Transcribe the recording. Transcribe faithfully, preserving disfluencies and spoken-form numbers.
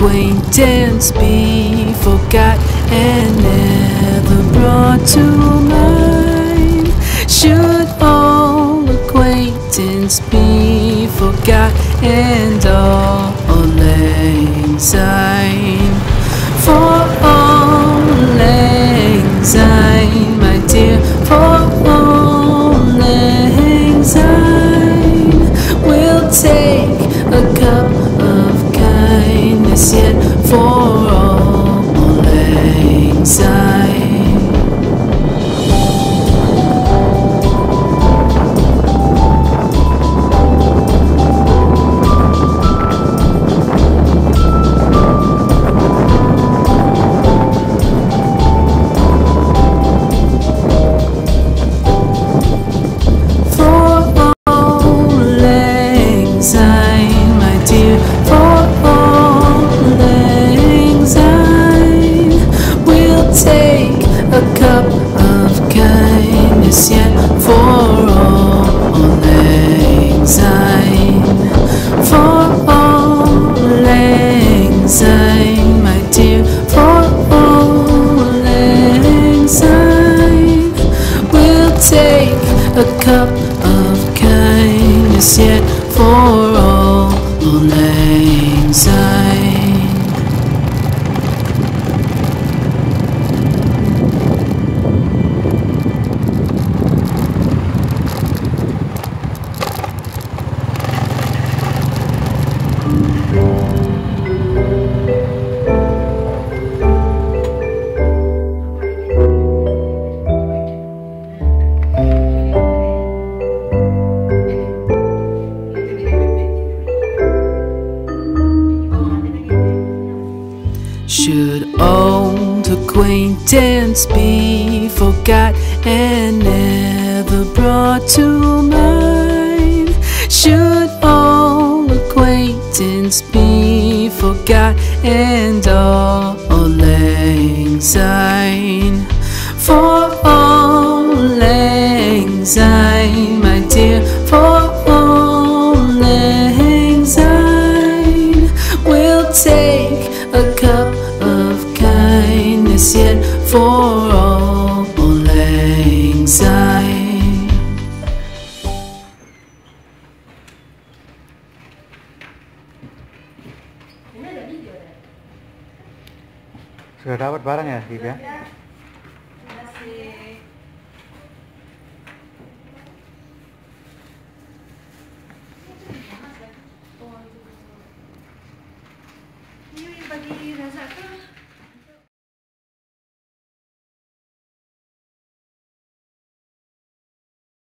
acquaintance be forgot and never brought to mind? Should all acquaintance be forgot and all lang syne? For all lang syne, my dear, for all lang syne, we'll take a cup of kindness yet for all lang syne. Yet for all lang syne, for all lang syne, my dear, for all lang syne, we'll take a cup of kindness yet for all lang syne. Should old acquaintance be forgot and never brought to mind? Should all acquaintance be forgot and all lang syne? For all lang syne, my dear, for all lang syne, we'll take a cup of kindness yet for all lang syne. Sudah dapat barang ya, Gib ya?